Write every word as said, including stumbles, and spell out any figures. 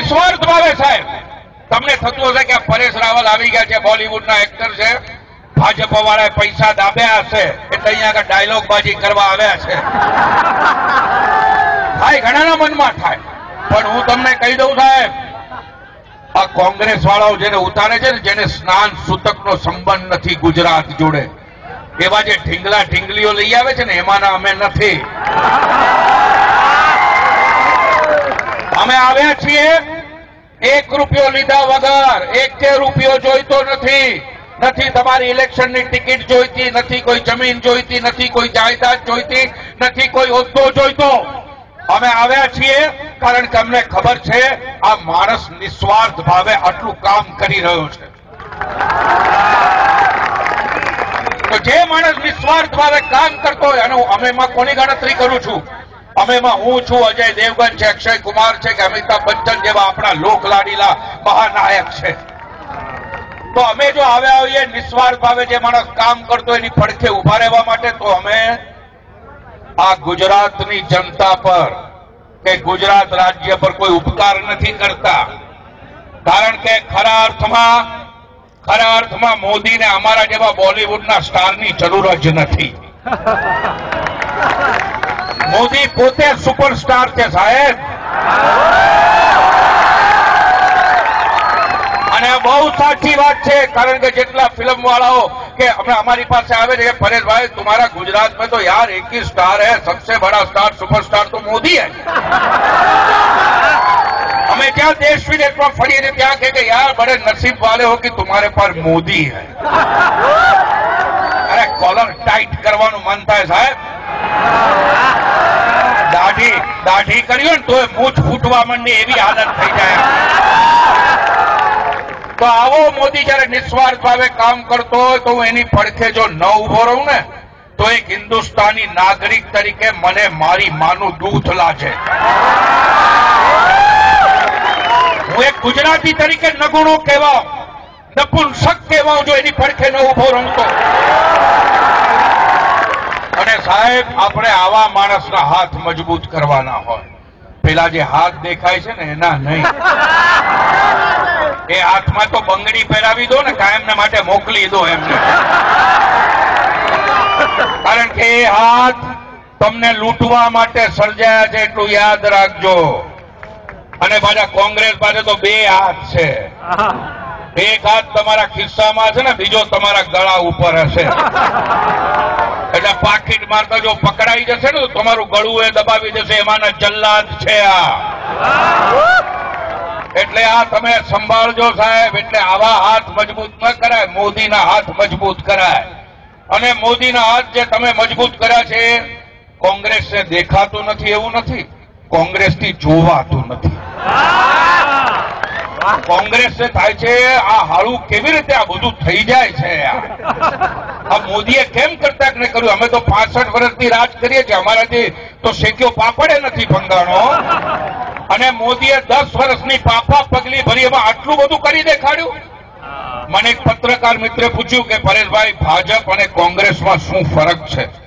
નિસ્વાર્થ ભાવે સાહેબ તમને થતું હશે કે પરેશ રાવલ આવી ગયા છે, બોલિવૂડના એક્ટર છે, ભાજપ વાળાએ પૈસા દાબ્યા હશે એટલે અહીંયા આગળ ડાયલોગ બાજી કરવા આવ્યા છે. થાય, ઘણાના મનમાં થાય. પણ હું તમને કહી દઉં સાહેબ, આ કોંગ્રેસ વાળાઓ જેને ઉતારે છે ને, જેને સ્નાન સૂતકનો સંબંધ નથી ગુજરાત જોડે, એવા જે ઢીંગલા ઢીંગલીઓ લઈ આવે છે ને, એમાંના અમે નથી. અમે આવ્યા છીએ એક રૂપિયો લીધા વગર. એક કે રૂપિયો જોઈતો નથી. નથી તમારી ઇલેક્શનની ટિકિટ જોઈતી, નથી કોઈ જમીન જોઈતી, નથી કોઈ જાયદાદ જોઈતી, નથી કોઈ હોદ્દો જોઈતો. અમે આવ્યા છીએ કારણ કે અમને ખબર છે આ માણસ નિસ્વાર્થ ભાવે આટલું કામ કરી રહ્યો છે. તો જે માણસ નિસ્વાર્થ ભાવે કામ કરતો હોય, અને અમે એમાં કોની ગણતરી કરું છું? અમે એમાં હું છું, અજય દેવગન છે, અક્ષય કુમાર છે, કે અમિતાભ બચ્ચન જેવા આપણા લોકલાડીલા મહાનાયક છે. તો અમે જો આવ્યા હોઈએ નિસ્વાર્થ ભાવે જે માણસ કામ કરતો એની પડખે ઉભા રહેવા માટે, તો અમે આ ગુજરાતની જનતા પર કે ગુજરાત રાજ્ય પર કોઈ ઉપકાર નથી કરતા. કારણ કે ખરા અર્થમાં ખરા અર્થમાં મોદીને અમારા જેવા બોલિવૂડના સ્ટારની જરૂર જ નથી. મોદી પોતે સુપરસ્ટાર છે સાહેબ. અને આ બહુ સાચી વાત છે, કારણ કે જેટલા ફિલ્મ વાળાઓ કે હમણાં અમારી પાસે આવે છે, પરેશભાઈ तुम्हारा गुजरात में तो यार एक ही स्टार है, सबसे बड़ा स्टार सुपरस्टार तो मोदी है. हमें क्या देश विदेश में फड़ी थे क्या कहे कि यार बड़े नसीब वाले हो कि तुम्हारे पास मोदी है. अरे कॉलर टाइट करवाનું મન થાય સાહેબ. દાઢી દાઢી કર્યો ને તો મૂછ ફૂટવા માંડી એવી હાલત થઈ જાય. તો આવો મોદી જયારે નિસ્વાર્થ ભાવે કામ કરતો હોય તો હું એની પડખે જો ન ઉભો રહું ને, તો એક હિન્દુસ્તાની નાગરિક તરીકે મને મારી માનું દૂધ લાગે. હું એક ગુજરાતી તરીકે નગુણો કહેવાઉં, નપુંસક કહેવાઉં જો એની પડખે ન ઉભો રહું તો. અને સાહેબ આપણે આવા માણસના હાથ મજબૂત કરવાના હોય. પેલા જે હાથ દેખાય છે ને એના નહીં. એ હાથમાં તો બંગડી પહેરાવી દો ને, કાયમને માટે મોકલી દો એમને. કારણ કે એ હાથ તમને લૂંટવા માટે સર્જાયા છે, એટલું યાદ રાખજો. અને પાછા કોંગ્રેસ પાસે તો બે હાથ છે. એક હાથ તમારા ખિસ્સામાં છે ને, બીજો તમારા ગળા ઉપર હશે. એટલે પાકીટ મારતા જો પકડાઈ જશે ને તો તમારું ગળું એ દબાવી દેશે. એમાંના જલ્લાદ છે આ. એટલે આ તમે સંભાળજો સાહેબ. એટલે આવા હાથ મજબૂત ન કરાય, મોદીના હાથ મજબૂત કરાય. અને મોદીના હાથ જે તમે મજબૂત કર્યા છે, કોંગ્રેસને દેખાતું નથી એવું નથી, કોંગ્રેસથી જોવાતું નથી. કોંગ્રેસને થાય છે આ હાળું કેવી રીતે આ બધું થઈ જાય છે. આ મોદીએ કેમ કરતા ને કર્યું? અમે તો પાસઠ વર્ષથી રાજ કરીએ છીએ, અમારાથી તો શેક્યો પાપડે નથી ભંગાણો. અને મોદીએ દસ વર્ષની પાપા પગલી ભરી એમાં આટલું બધું કરી દેખાડ્યું. મને એક પત્રકાર મિત્રે પૂછ્યું કે પરેશભાઈ ભાજપ અને કોંગ્રેસમાં શું ફરક છે?